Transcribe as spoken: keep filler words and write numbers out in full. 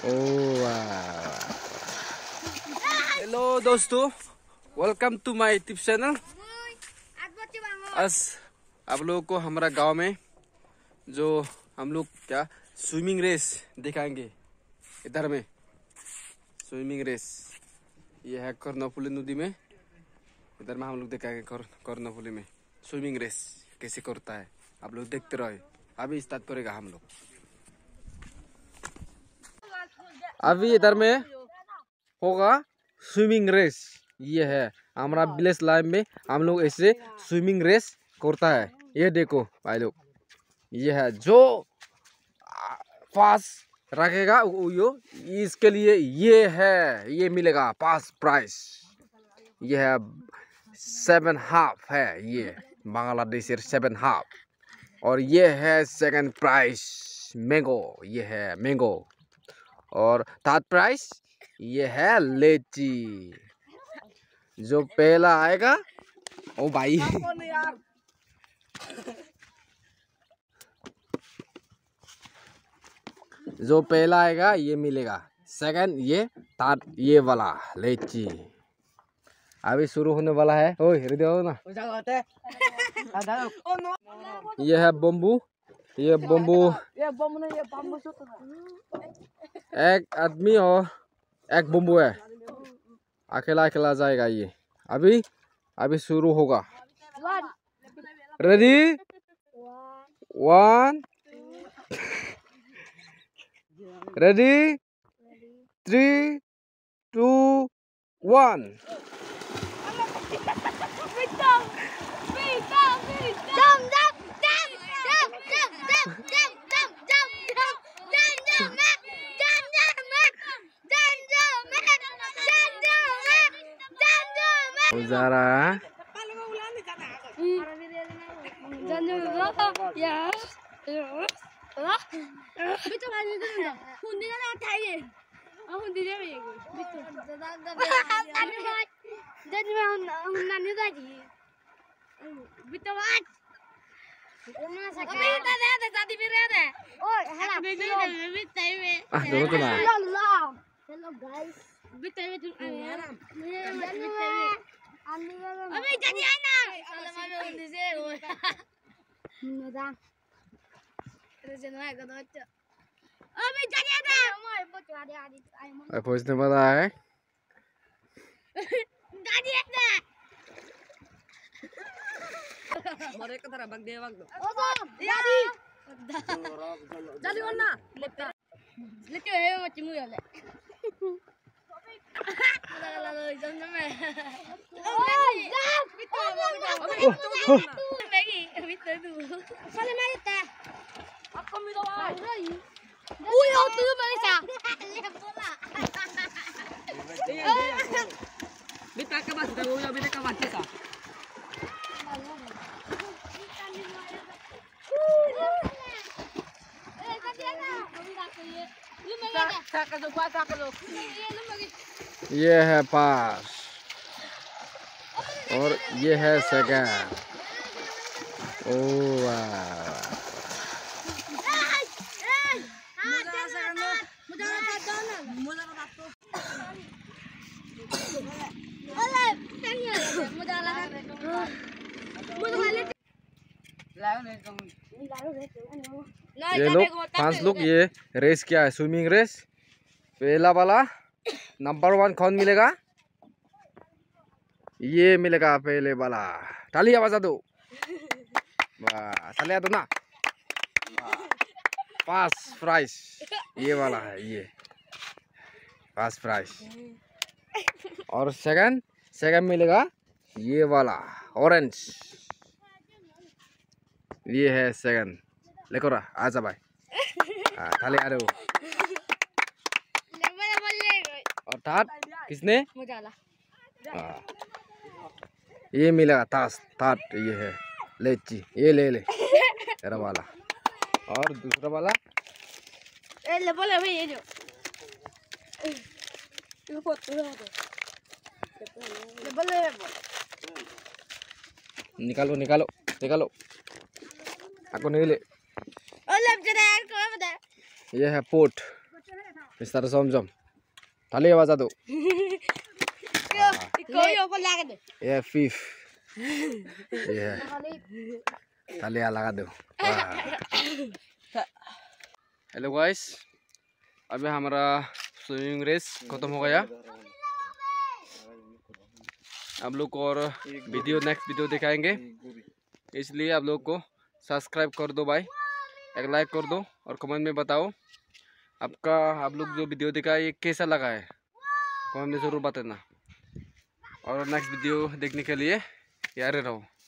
Hello दोस्तों, welcome to my YouTube channel. आज आप लोगों को हमारा गांव में जो हम लोग क्या स्विमिंग रेस दिखाएंगे। इधर में स्विमिंग रेस ये है कर्णफुली नदी में। इधर में हम लोग दिखाएंगे कर्णफुली में स्विमिंग रेस कैसे करता है। आप लोग देखते रहे। अभी स्टार्ट करेगा हम लोग। अभी इधर में होगा स्विमिंग रेस। ये है हमारा विलेज लाइफ में हम लोग ऐसे स्विमिंग रेस करता है। ये देखो भाई लोग, ये है जो पास रखेगा यो इसके लिए ये है, ये मिलेगा पास प्राइस। ये है सेवन हाफ है, ये बांग्लादेश सेवन हाफ। और ये है सेकंड प्राइस मैंगो, ये है मैंगो। और थर्ड प्राइस ये है लीची। जो पहला आएगा ओ भाई जो पहला आएगा ये मिलेगा। सेकंड ये थर्ड ये वाला लीची। अभी शुरू होने वाला है। ओए हृदय हो ना। ये है बम्बू, ये बम्बू एक आदमी और एक बम्बू है। अकेला अकेला जाएगा ये। अभी अभी शुरू होगा। Ready one ready three two one. Zara Hello guys. Abi jadi anak. Salam abi undi se. Nodang. Terus naik ke atas. Abi jadi anak. Mau ikut ada ada. अब पहुंचने वाला है। Jadi anak. Mereka terang bang dia bang tu. Oh, jadi. Jadi mana? Lepas. Lepas saya macam mu ya le. Lalu jangan me. Oh, jap. Betul. Lagi, betul tu. Salah mai teh. Apa minta bang? Ui, oh tu Malaysia. Bola. Minta ke bang? Tahu ya minta ke bang kita. ये है पास और ये है second. ओ ये लोग पांच लोग ये रेस क्या है, स्विमिंग रेस। पहला वाला नंबर वन कौन मिलेगा? ये मिलेगा पहले वाला। ताली आवाज दो। वाह, ताली दो ना। फर्स्ट प्राइस ये वाला है, ये फर्स्ट प्राइस। और सेकंड सेकंड मिलेगा ये वाला ऑरेंज। ये है सेकंड। लेको रहा आजा भाई। थाले आ रहे हो। और थर्ड किसने? ये मिलेगा तास थर्ड। ये है लीची, ये ले ले तेरा वाला। और दूसरा वाला ले बोले भाई ये जो निकालो निकालो निकालो। आपको नहीं ले। ये है पोट। Mister Somjom. Tali bajaa do. कोई ऊपर लगा दे Yeah, fifth. Yeah. Tali लगा दो. हेलो गाइस, अभी हमारा स्विमिंग रेस खत्म हो गया। आप लोग को और वीडियो नेक्स्ट वीडियो दिखाएंगे, इसलिए आप लोग को सब्सक्राइब कर दो भाई, एक लाइक कर दो और कमेंट में बताओ आपका आप लोग जो वीडियो दिखा ये कैसा लगा है, कमेंट में ज़रूर बताना। और नेक्स्ट वीडियो देखने के लिए यार रहो।